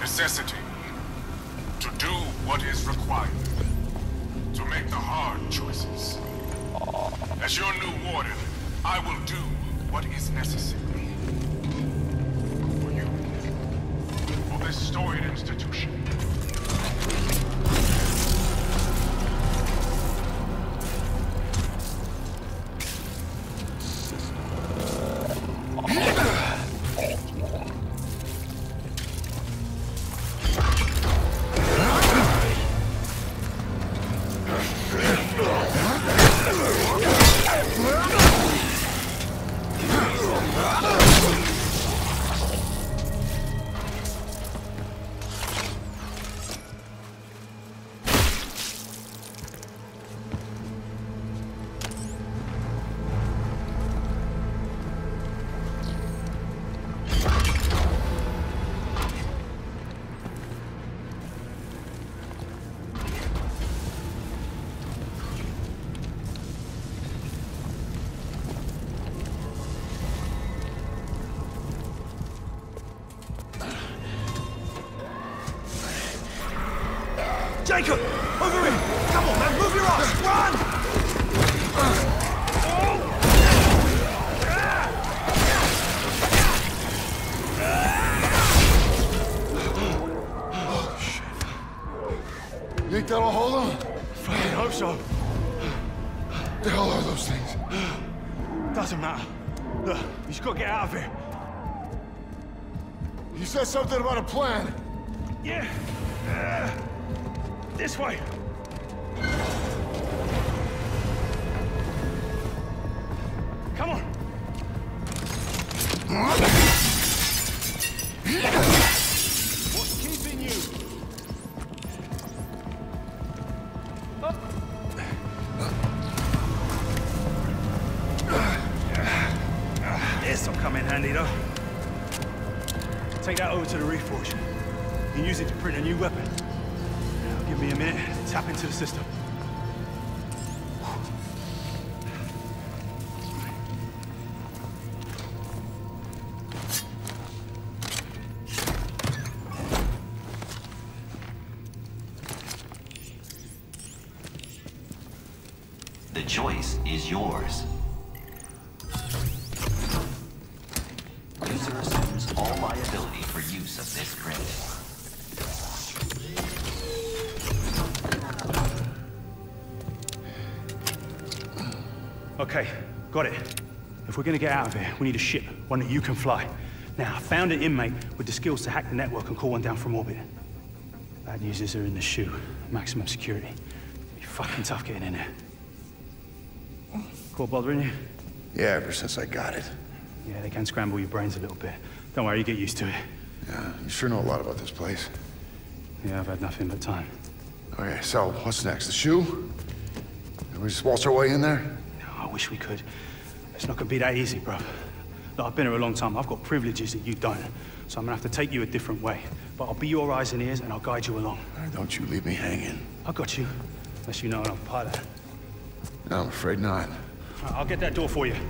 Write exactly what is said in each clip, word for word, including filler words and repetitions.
necessity. To do what is required. To make the hard choices. As your new warden, I will do what is necessary. For you. For this storied institution. Jacob! Over him! Come on, man! Move your ass! Run! Oh, shit. You think that'll hold him? Fucking hope so. The hell are those things? Doesn't matter. Look, you just gotta get out of here. You said something about a plan. Yeah. Uh, this way. Come on. What's keeping you? Oh. This'll come in handy, though. Take that over to the Reforge. You can use it to print a new weapon. Now, give me a minute to tap into the system. The choice is yours. User assumes all liability for use of this print. Okay, got it. If we're gonna get out of here, we need a ship, one that you can fly. Now, I found an inmate with the skills to hack the network and call one down from orbit. Bad news is they're in the shoe. Maximum security. It'll be fucking tough getting in there. Caught bothering you? Yeah, ever since I got it. Yeah, they can scramble your brains a little bit. Don't worry, you get used to it. Yeah, you sure know a lot about this place. Yeah, I've had nothing but time. Okay, so what's next? The shoe? Can we just waltz our way in there? No, I wish we could. It's not gonna be that easy, bro. Look, I've been here a long time. I've got privileges that you don't. So I'm gonna have to take you a different way. But I'll be your eyes and ears and I'll guide you along. Right, don't you leave me hanging. I got you. Unless you know I'm a pilot. No, I'm afraid not. Right, I'll get that door for you.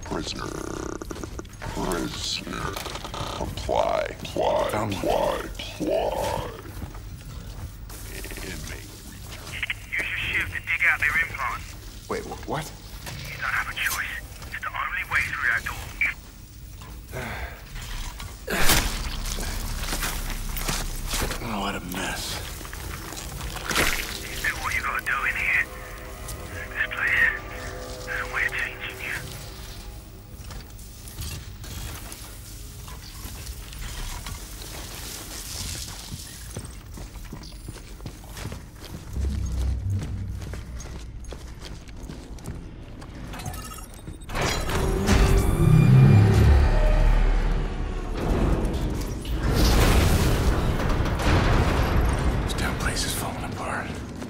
Prisoner. Prisoner. Comply. Comply. Comply. Comply. Inmate return. Use your shift to dig out their implant. Wait, wh- what? You don't have a choice. It's the only way through that door. Oh, what a mess. Do what you gotta do in here. This place has a way of changing you. This damn place is falling apart.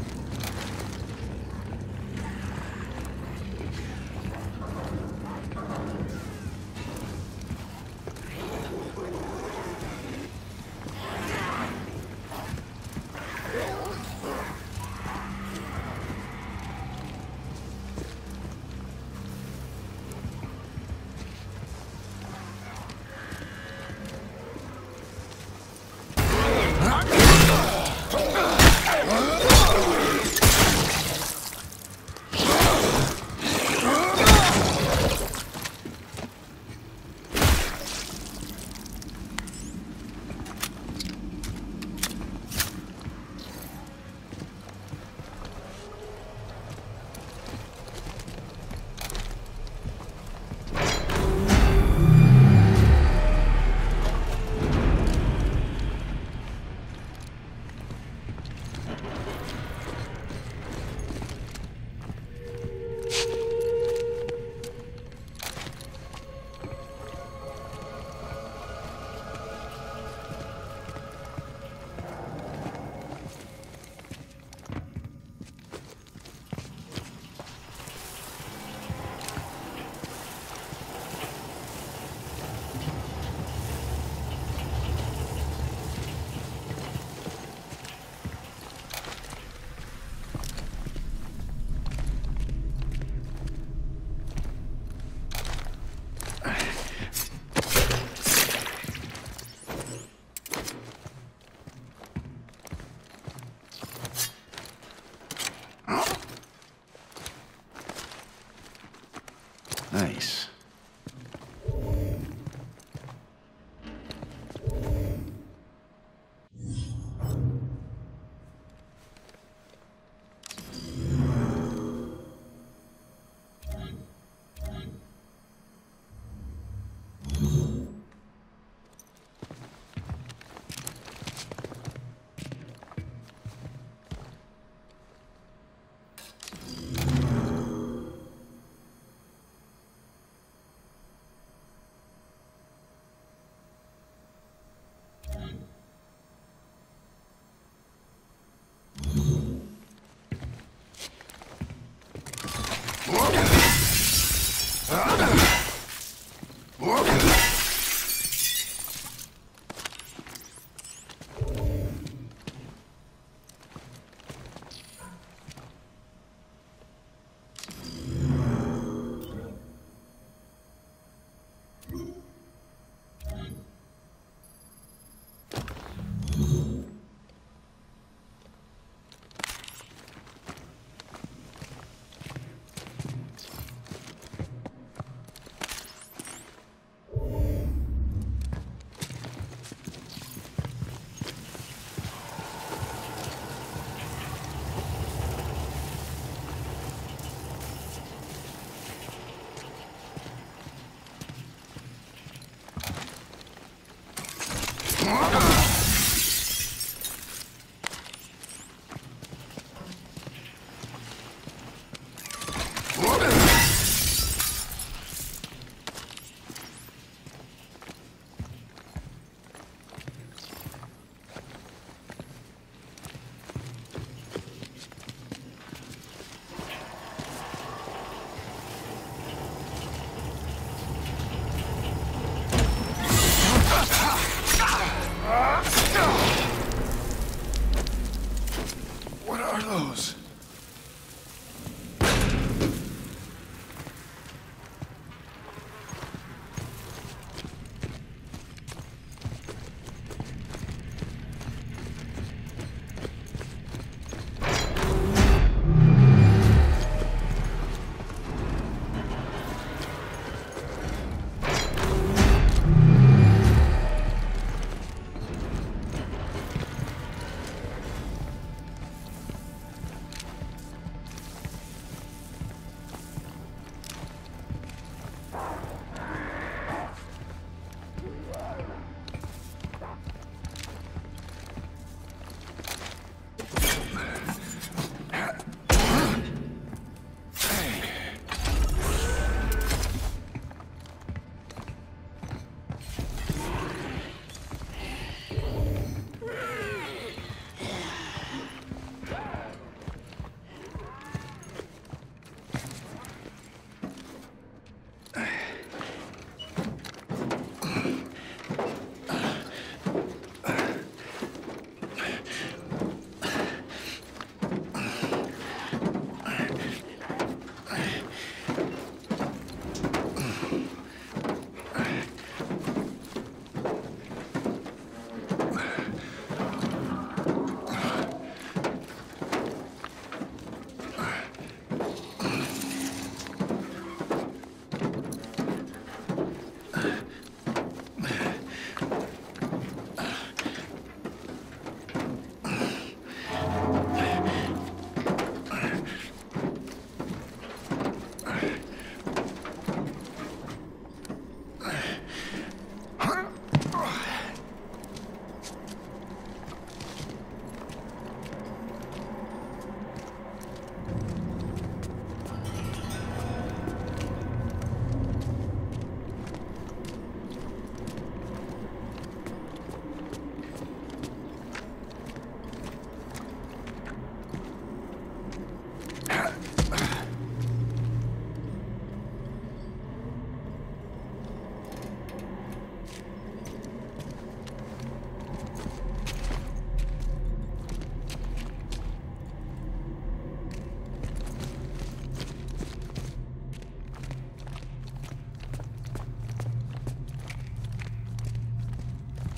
Nice.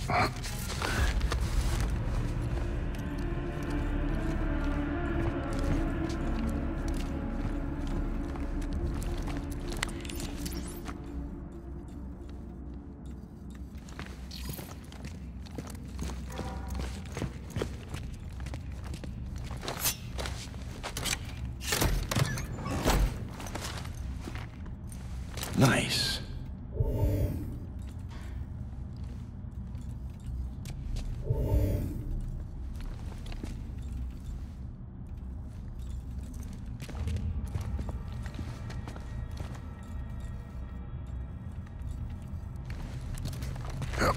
Nice. Yep.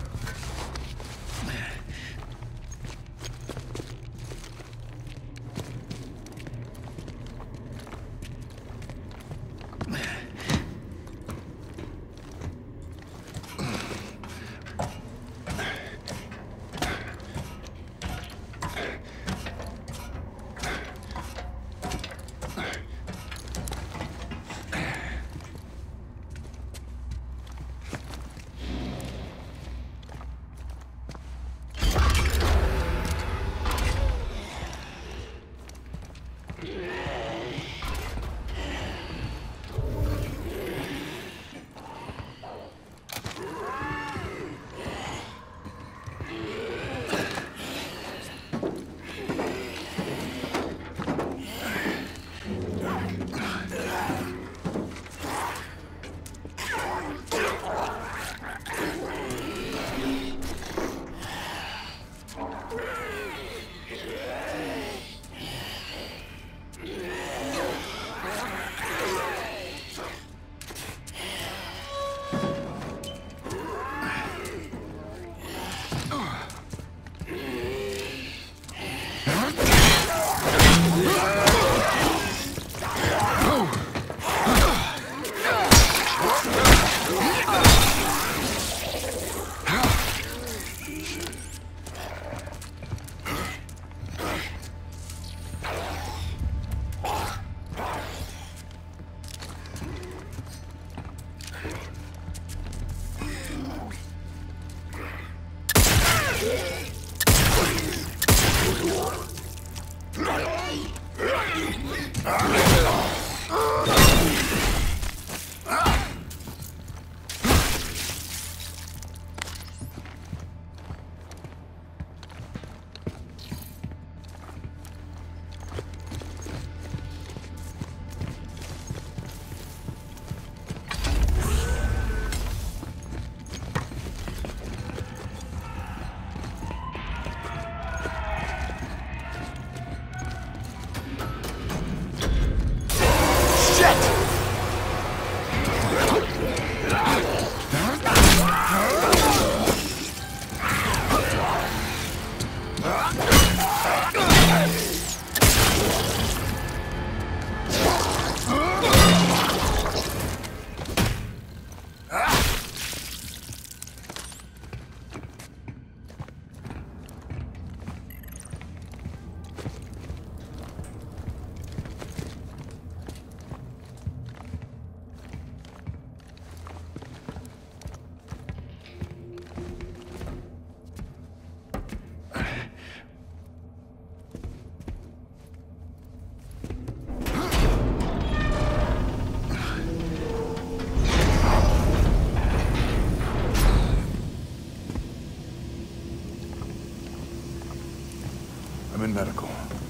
I'm in medical.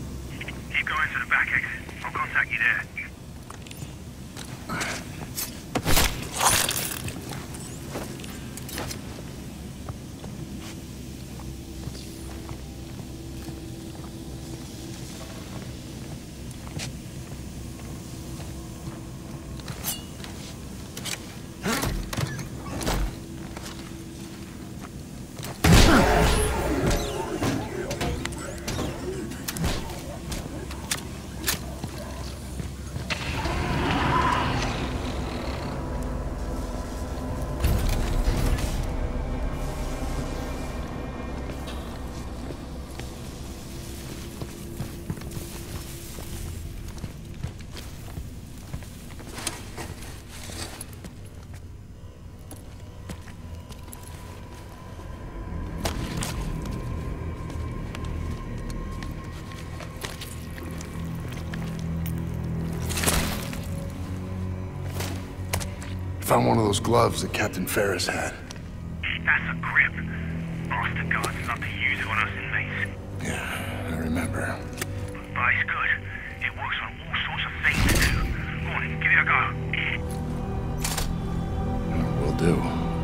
Keep going to the back exit. I'll contact you there. Found one of those gloves that Captain Ferris had. That's a grip. Bastard guards love to use it on us inmates. Yeah, I remember. But it's good. It works on all sorts of things too. Go on, give it a go. Will do.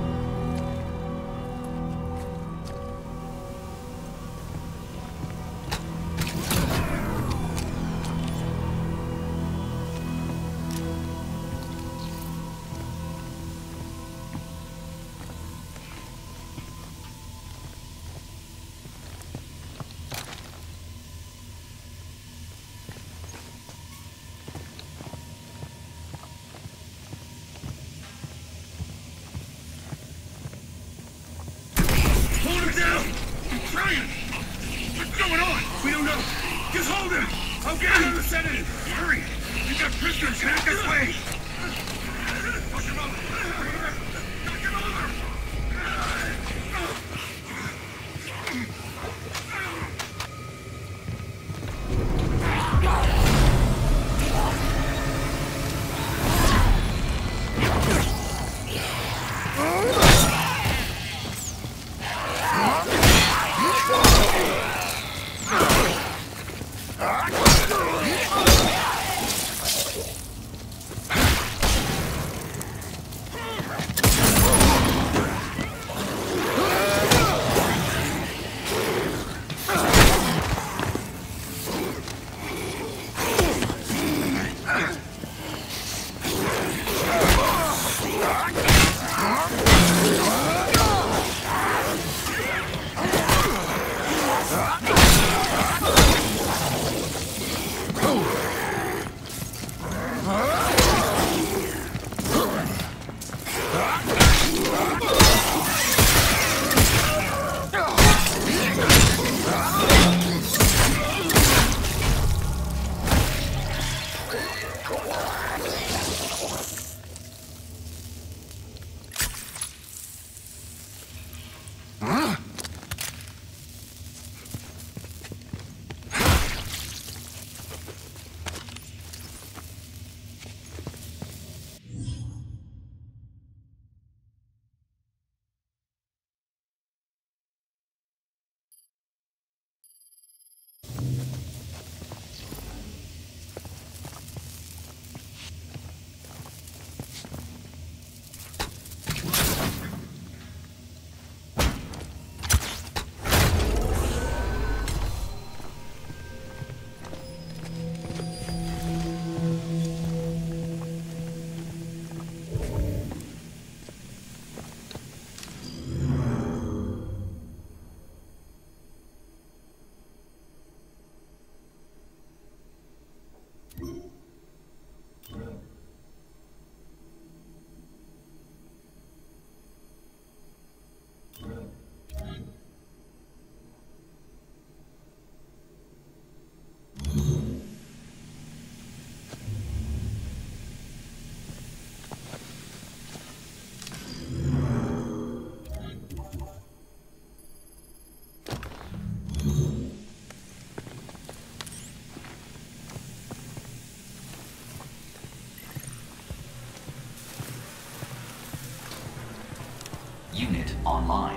Unit online.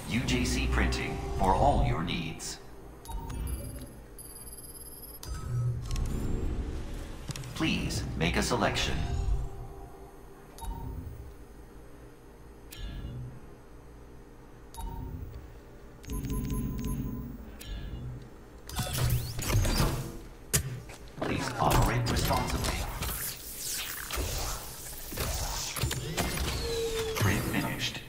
U J C printing for all your needs. Please make a selection. Please operate responsibly. Print finished.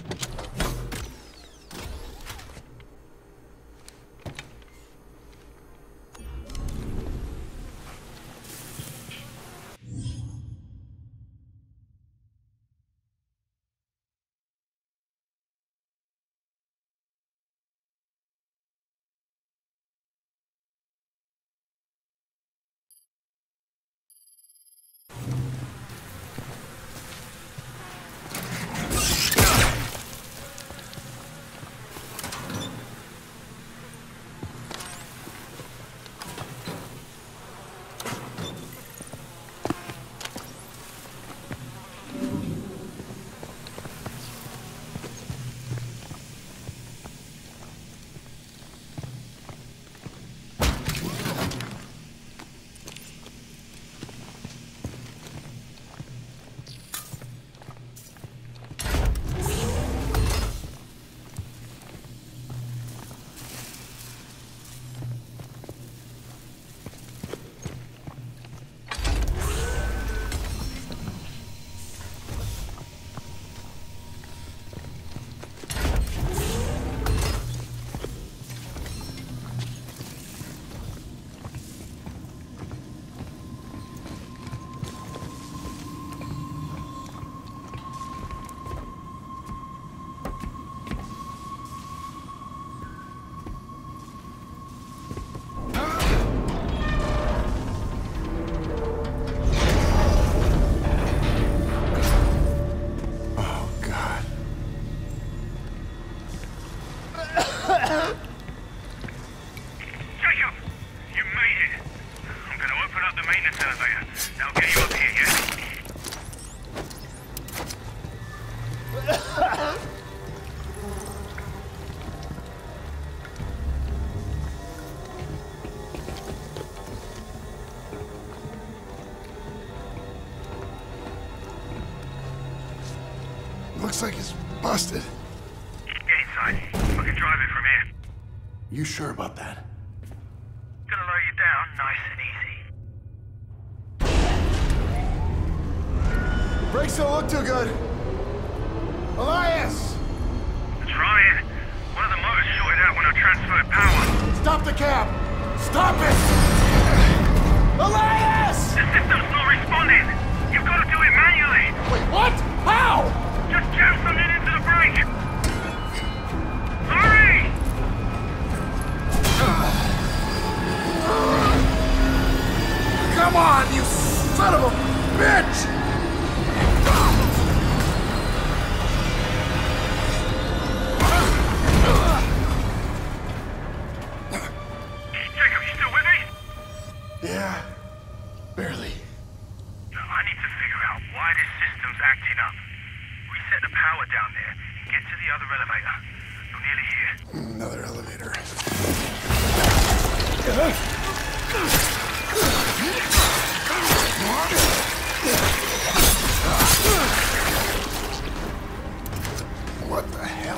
Looks like it's busted. Get inside. I can drive it from here. You sure about that? Gonna lower you down nice and easy. Brakes don't look too good. Elias! Trying. One of the motors shorted out when I transferred power. Stop the cab! Stop it! Elias! The system's not responding. You've got to do it manually. Wait, what? How? Just jam something into the brake. Hurry! Come on, you son of a bitch! Jacob, you still with me? Yeah, barely. I need to figure out why this system's acting up. Reset the power down there. Get to the other elevator. You're nearly here. Another elevator. What the hell?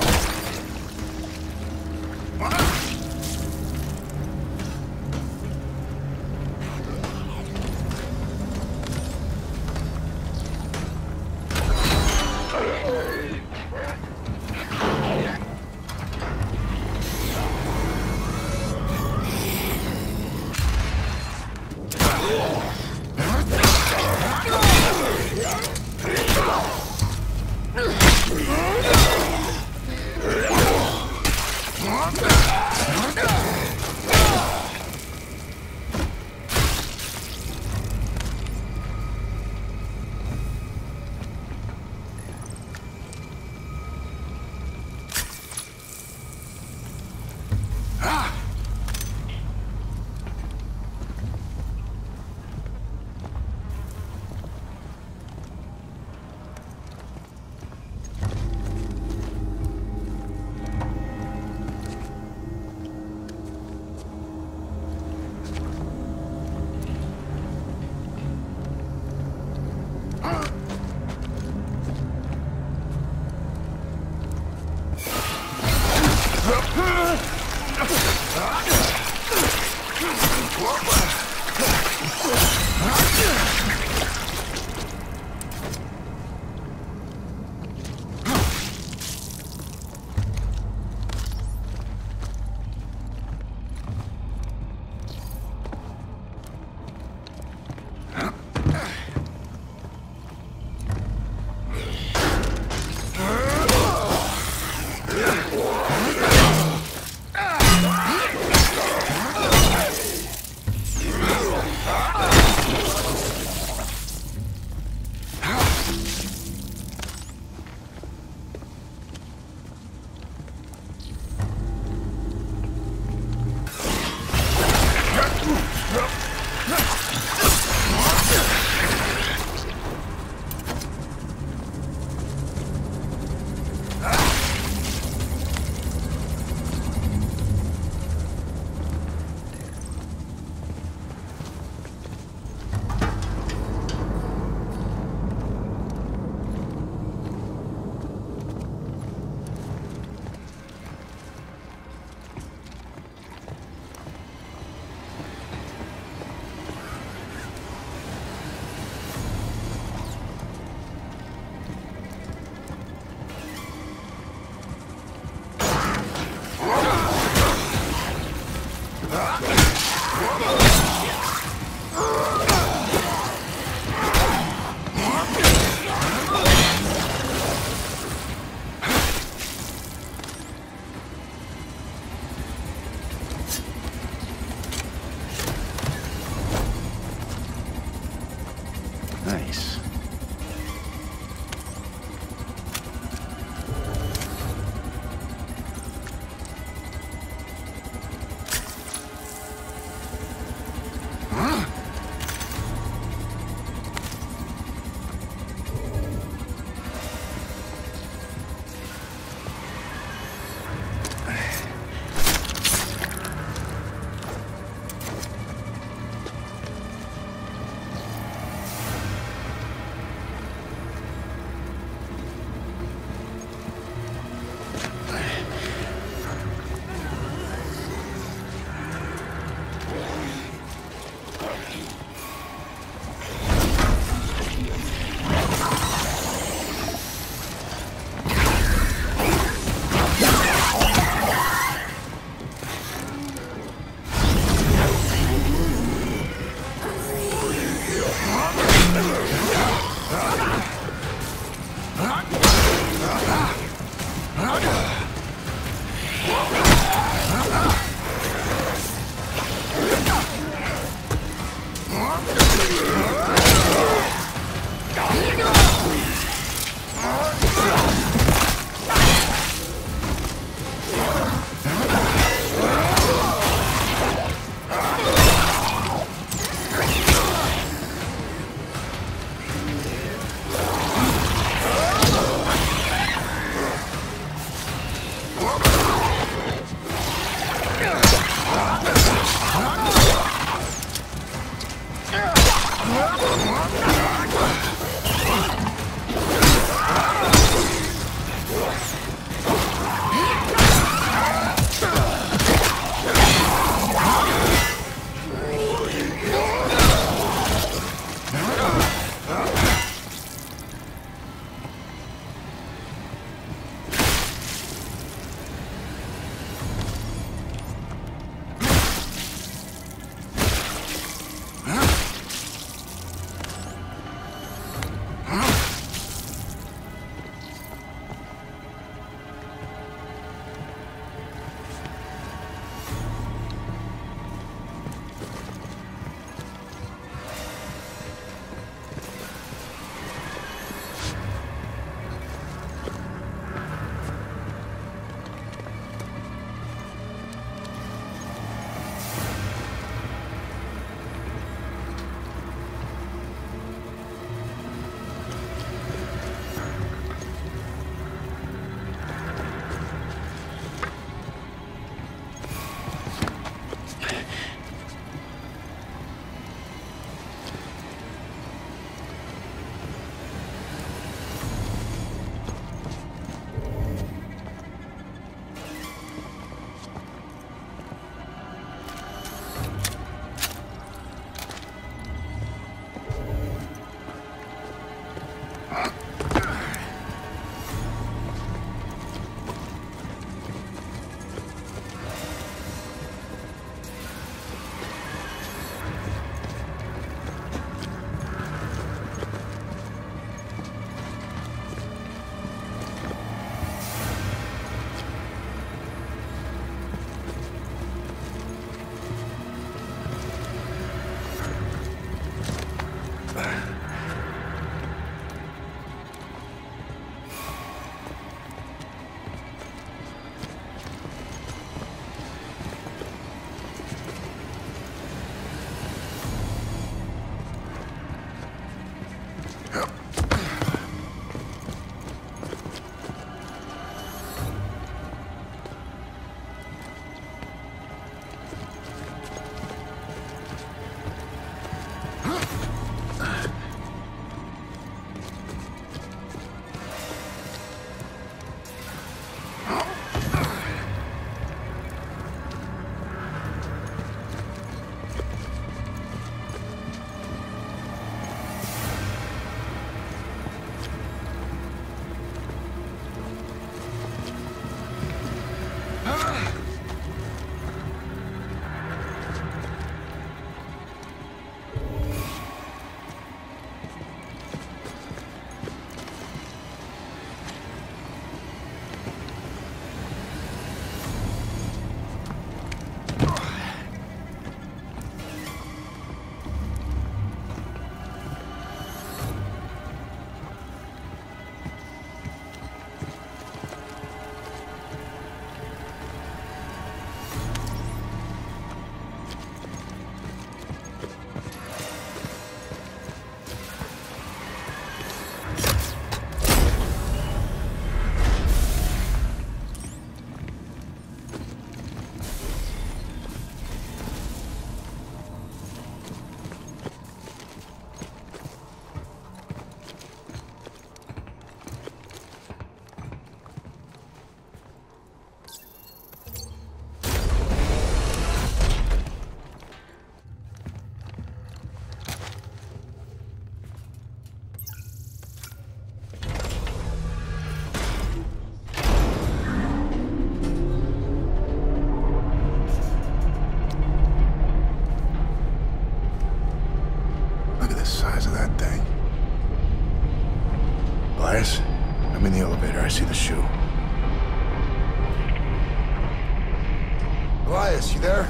Elias, you there?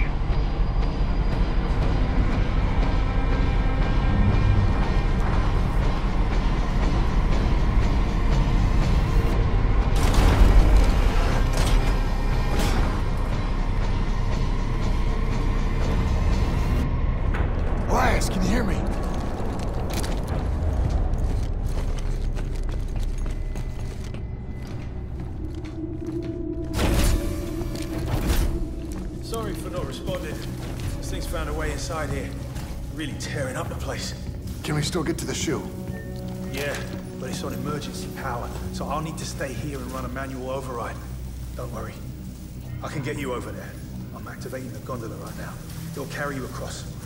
Elias, can you hear me? Sorry for not responding. This thing's found a way inside here. Really tearing up the place. Can we still get to the shoe? Yeah, but it's on emergency power, so I'll need to stay here and run a manual override. Don't worry. I can get you over there. I'm activating the gondola right now. It'll carry you across.